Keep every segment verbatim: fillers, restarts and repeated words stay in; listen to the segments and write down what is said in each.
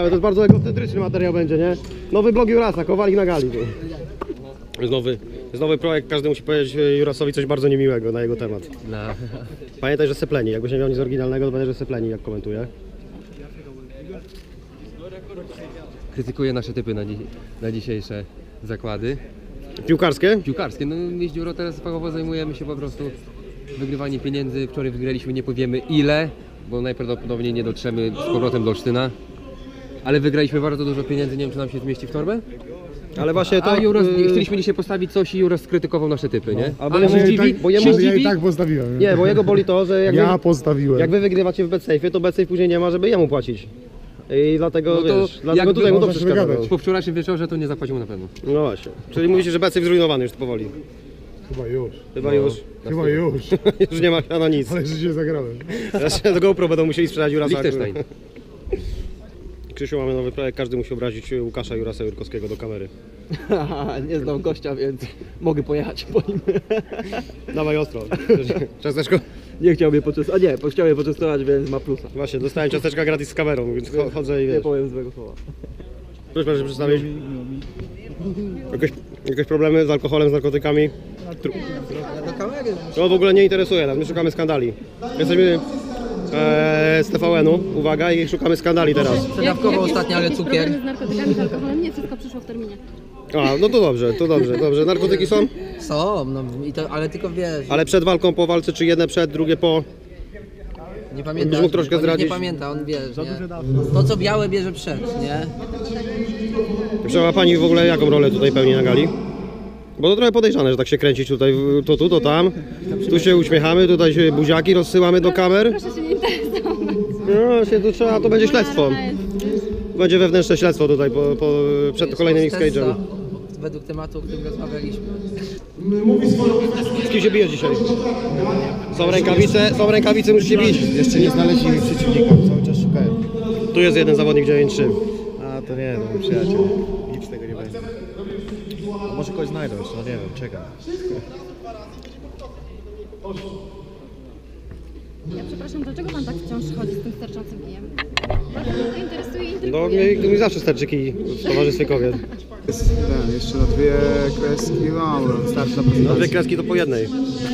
ciekawe, to jest bardzo egocentryczny materiał będzie, nie? Nowy blog Jurasa, Kowalik na gali. To jest nowy, jest nowy projekt, każdy musi powiedzieć Jurasowi coś bardzo niemiłego na jego temat. No. Pamiętaj, że sepleni, jakbyś nie miał nic oryginalnego, to pamiętaj, że sepleni, jak komentuje. Krytykuję nasze typy na, dzi na dzisiejsze zakłady. Piłkarskie? Piłkarskie, no jeździuro teraz fachowo zajmujemy się po prostu wygrywaniem pieniędzy. Wczoraj wygraliśmy, nie powiemy ile, bo najprawdopodobniej nie dotrzemy z powrotem do Olsztyna. Ale wygraliśmy bardzo dużo pieniędzy, nie wiem czy nam się zmieści w torbę. Ale właśnie to... A Juras, yy... chcieliśmy dzisiaj postawić coś i Juras skrytykował nasze typy, nie? Albo ale ja się dziwi, tak, bo jemu, się Ja dziwi. i tak postawiłem. Nie, bo jego boli to, że jak, Ja wy, postawiłem. jak wy wygrywacie w BetSafe'ie, to BetSafe później nie ma, żeby jemu płacić. I dlatego, No to wiesz, dlatego jakby tutaj mu to można się przeszkadza. wygadać. Po wczorajszym wieczorze to nie zapłacił na pewno. No właśnie. Czyli mówicie, że BetSafe zrujnowany już powoli. Chyba już. Chyba No. już. Chyba już. Już nie ma na nic. Ale że się zagrałem. Teraz do GoPro będą musieli sprzedać Jurasa. Liechtenstein. Krzysiu, mamy nowy projekt, każdy musi obrazić Łukasza Jurasa Jurkowskiego do kamery. Nie znam gościa, więc mogę pojechać po nim. Dawaj ostro. Ciasteczko? Nie chciał mnie poczęstować, a nie, chciał mnie poczęstować, więc ma plusa. Właśnie, dostałem ciasteczka gratis z kamerą, więc chodzę i Nie wiesz. powiem złego słowa. Proszę pan się przedstawić. Jakieś, jakieś problemy z alkoholem, z narkotykami? To w ogóle nie interesuje nas, my szukamy skandali. Jesteśmy e, z T V N-u, uwaga, i szukamy skandali teraz. Przedawkowo ostatnio, ale cukier. Problemy z narkotykami, z alkoholem, nie wszystko przyszło w terminie. A, no to dobrze, to dobrze, dobrze. Narkotyki są? Są, no i to, ale tylko wiesz, Ale przed walką, po walce, czy jedne przed, drugie po? nie pamięta, Byś mógł troszkę on zdradzić? nie pamięta, on wiesz, nie? To co białe bierze przed, nie? Proszę pani w ogóle jaką rolę tutaj pełni na gali? Bo to trochę podejrzane, że tak się kręcić tutaj, to tu, to tam. Tu się uśmiechamy, tutaj się buziaki rozsyłamy do kamer. Proszę się nie interesować. No właśnie, to trzeba, to będzie śledztwo. Będzie wewnętrzne śledztwo tutaj po, po, przed kolejnym X-Cage'em. Według tematu, o którym rozmawialiśmy. Z kim się bijesz dzisiaj? Są rękawice, są rękawice, musisz się bić. Jeszcze nie znaleźli mi przeciwnika, cały czas szukają. Tu jest jeden zawodnik dziewięć trzy. A to nie, no mój przyjaciel. Nic z tego nie będzie. A może kogoś znajdą jeszcze, no nie wiem, czekam. Ja przepraszam, dlaczego pan tak wciąż chodzi z tym sterczącym kijem? Bardzo mnie to interesuje i No intryguje. mi, mi zawsze starczy kij w towarzystwie kobiet. Ten, jeszcze na dwie kreski, no starczy na No dwie prezentację. kreski to po jednej.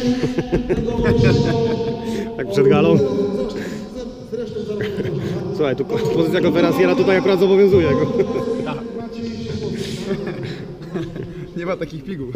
Tak przed galą. Słuchaj, tu pozycja konferencjera tutaj akurat zobowiązuje go. Nie ma takich piguł.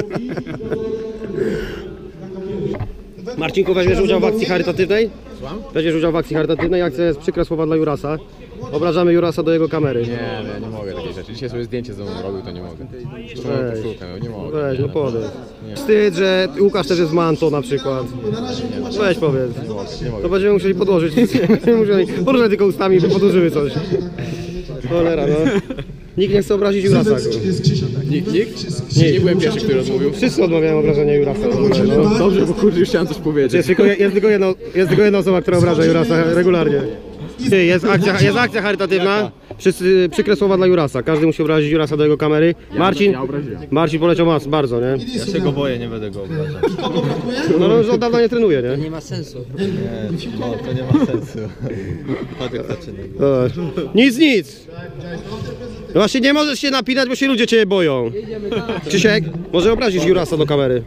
Marcinku, weźmiesz udział w akcji charytatywnej? Weźmiesz udział w akcji charytatywnej, akcja jest przykre słowa dla Jurasa. Obrażamy Jurasa do jego kamery. Nie, ja nie mogę takiej rzeczy. Dzisiaj sobie zdjęcie z domu robił, to nie mogę. To Weź. poszukam, no nie mogę. Weź, no powiedz. Wstyd, że Łukasz też jest manto na przykład. Weź powiedz. Nie mogę. To będziemy musieli podłożyć. Poruszaj tylko ustami, by podłożyły coś. Cholera, no. Nikt nie chce obrazić Jurasa. Nikt, nikt? Nie, nie byłem pierwszy, który odmówił. Wszyscy odmawiają obrażenia Jurasa. No. Dobrze, bo kurde, już chciałem coś powiedzieć. Jest tylko, jest, tylko jedna, jest tylko jedna osoba, która obraża Jurasa regularnie. Ty, jest akcja, jest akcja charytatywna. Wszyscy przykre słowa dla Jurasa. Każdy musi obrazić Jurasa do jego kamery. Marcin, Marcin poleciał mas, bardzo, nie? Ja się go boję, nie będę go obrażał. No, no już od dawna nie trenuje, nie? Nie ma sensu. Nie, no to nie ma sensu. Patek zaczyna. Zobacz. Nic, nic. No właśnie nie możesz się napinać, bo się ludzie ciebie boją. Krzysiek, może obrazisz Jurasa do kamery.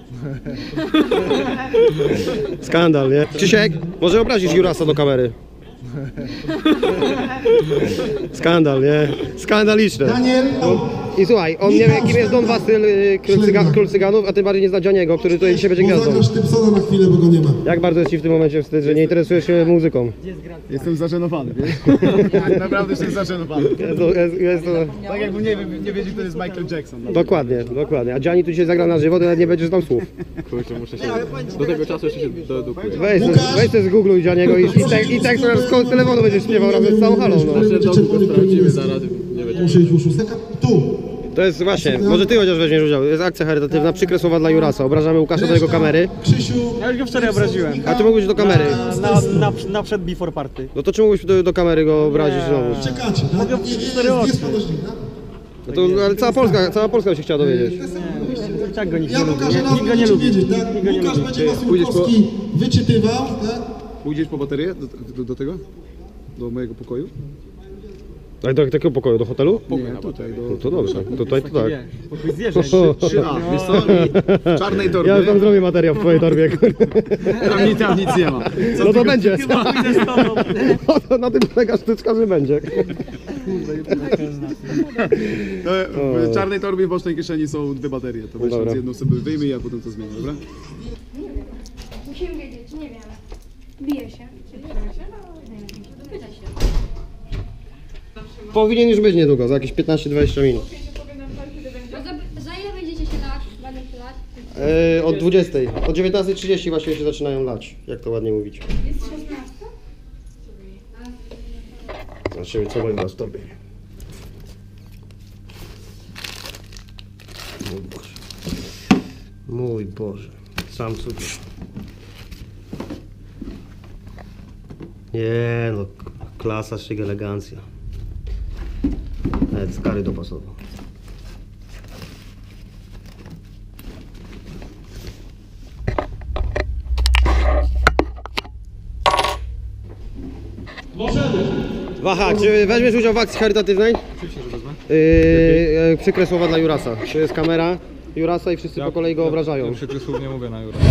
Skandal, nie? Krzysiek, może obrazisz Jurasa do kamery. Skandal, nie? Skandaliczne. I słuchaj, on nie wie, kim jest Don Wasyl, król, cyga, król Cyganów, a tym bardziej nie zna Dzianiego, który tutaj dzisiaj będzie gwiazdą. Sztypsona na chwilę, bo go nie ma. Jak bardzo jest ci w tym momencie wstyd, że nie interesujesz się muzyką? Jestem zażenowany, wiesz? Naprawdę jestem zażenowany. Jest to, jest, jest to... Tak jakbym nie, nie wiedział, kto jest Michael Jackson. Dokładnie, dokładnie. A Gianni tu dzisiaj zagra na żywo, to nawet nie będziesz znał słów. Kurczę, muszę się... Do tego czasu jeszcze się doedukuję. Weź, weź te z Google i Gianniego i, i, tek, i tekst z telefonu będziesz śpiewał razem z całą halą. No. Sprawdzimy zaraz, nie będzie. Muszę iść uszusteka. Tu. To jest właśnie, może ty chociaż weźmiesz udział. Jest akcja charytatywna, przykre słowa dla Jurasa. Obrażamy Łukasza do jego kamery. Krzysiu. Ja już go wczoraj obraziłem. A ty mógłbyś do kamery. Na, na, na przed before party. No to czy mógłbyś do, do kamery go obrazić znowu? Czekacie, tak? Mogę w cztery oczy. Jest podróżnik, tak? No to, ale cała Polska, cała Polska by się chciała dowiedzieć. Tak go nikt Ja nie lubi. pokażę raz, Nikt go nie będziecie lubi. wiedzieć, tak? Nikt go nie Łukasz lubi. będzie was Pójdziesz po- Jurkowski wyczytywał, tak? Pójdziesz po baterię do, do, do tego? Do mojego pokoju? A do takiego pokoju, do hotelu? Nie, tutaj, do... No to dobrze, tutaj to tak. Pokój zwierzęć. trzy A, wiesz co? W czarnej torbie. Ja już tam zrobię materiał w twojej torbie. Tam nic, tam nic nie ma. No to będzie. No to na tym polega sztuczka, że będzie. No, w czarnej torbie w bocznej kieszeni są dwie baterie. To weź Dobra. z jedną sobie wyjmij, a potem to zmienię, dobra? Musimy wiedzieć, nie wiem. Bije się. Pytaj się. Powinien już być niedługo, za jakieś piętnaście dwadzieścia minut. No za, za ile będziecie się lać? Będę się lać? E, od dwudziestej. Od dziewiętnastej trzydzieści właśnie się zaczynają lać, jak to ładnie mówić. Jest szesnasta? Zobaczymy, co moim was tobie. Mój Boże. Mój Boże. Sam cukier. Nie no, klasa, szyk, elegancja. Nawet skary dopasował. Waha, czy weźmiesz udział w akcji charytatywnej? Oczywiście, że wezmę. Yy, przykre słowa dla Jurasa. To jest kamera Jurasa i wszyscy po kolei go obrażają. Przykrych słów nie mówię na Jura.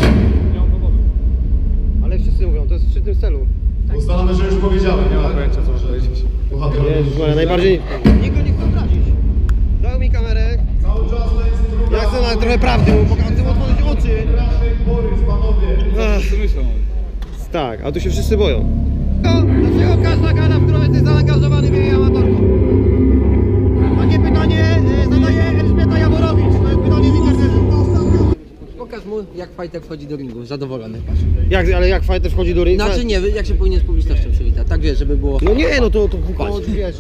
Ale wszyscy mówią, to jest w tym celu. Ustalamy, że już powiedziałem, Nie mam tak? pojęcia co powiedzieć. Bohaterowie. Jezus Maria, najbardziej... Nikt go nie chce obrazić. Dał mi kamerę. Cały czas to jest druga... Ja chcę na trochę prawdy mu pokazać, chcę mu otworzyć oczy. Borys, panowie. Ach, Co myślą? tak, a tu się wszyscy boją. Dlaczego każda gala, w którą jesteś zaangażowany, wieje amatorką? Takie pytanie zadaje Elżbieta Jaworowicz. To jest pytanie z internetu. Pokaż mu, jak fighter wchodzi do ringu, zadowolony. Patrz. Jak, ale jak fighter wchodzi do ringu? Znaczy nie, jak się powinien z publicznością przywitać, tak wiesz, żeby było... No nie, no to, to chodź, wiesz.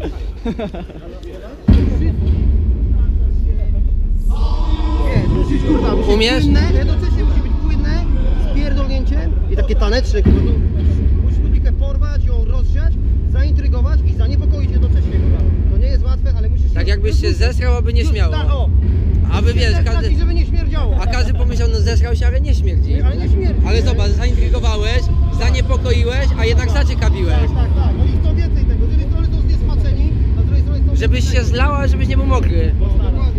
Wiesz, kurwa, musi Umiesz? być płynne, jednocześnie musi być płynne, z pierdolnięciem i takie taneczne, kurwa, to musisz publikę porwać, ją rozsiać, zaintrygować i zaniepokoić jednocześnie, kurwa. To nie jest łatwe, ale musisz... Tak jakbyś się zesrał, aby nie śmiało. Tak, o! Aby wiesz, Tak, każdy... taki, żeby nie śmierdziało. A każdy pomyślał, no zesrał się, ale nie śmierdzi. Ale nie śmierdzi. Ale zobacz, zaintrygowałeś, zaniepokoiłeś, a jednak zaciekawiłeś. Tak, tak, tak. Oni chcą więcej tego. Z jednej strony są zniesmaczeni, a z drugiej strony są... Żebyś się zlał, a żebyś nie był mokry. Dokładnie.